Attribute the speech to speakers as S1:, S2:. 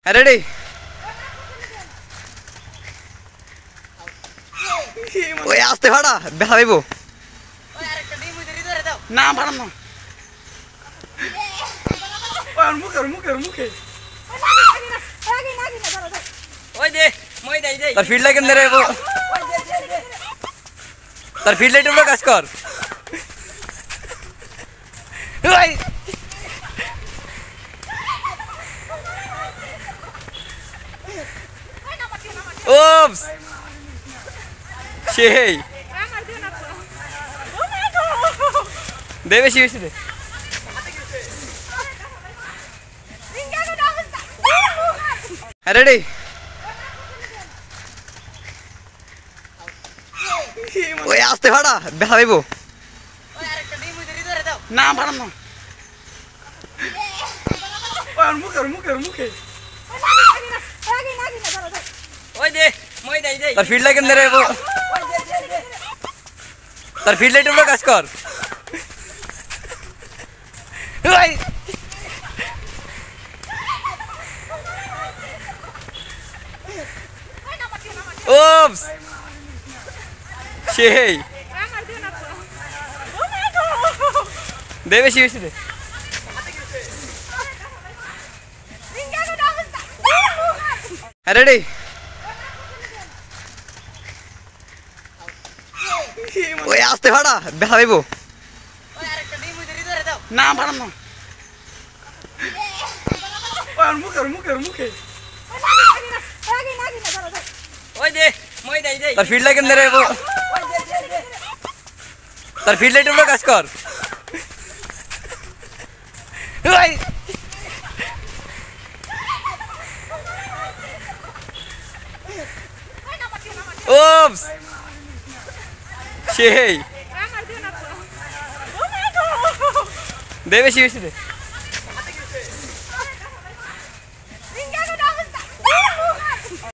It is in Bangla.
S1: রেডি ওই আসতে ভাড়া দেখা পাইব
S2: না ভাড়া না মুখে
S1: তার ফিল্ড লাইট কেন রে তার ফিল্ড লাইট উপরে কাজ কর ওপস সেই দে বেশি বেশি দে রেডি ওই আসতে ভাড়া দেখা পাইব
S2: না ভাড়া না মুখে
S1: তার ফিল্ড লাইট কেন রে তার ফিল্ড লাইট উপরে কাজ কর ওপস সেই দে বেশি বেশি দে রেডি ওই আসতে ভাড়া দেখা পাইব
S2: না ভাড়া না মুখে
S1: তার ফিল্ড লাইট কেন রে তার ফিল্ড লাইট উপরে কাজ কর ওপস সেই দে বেশি বেশি দে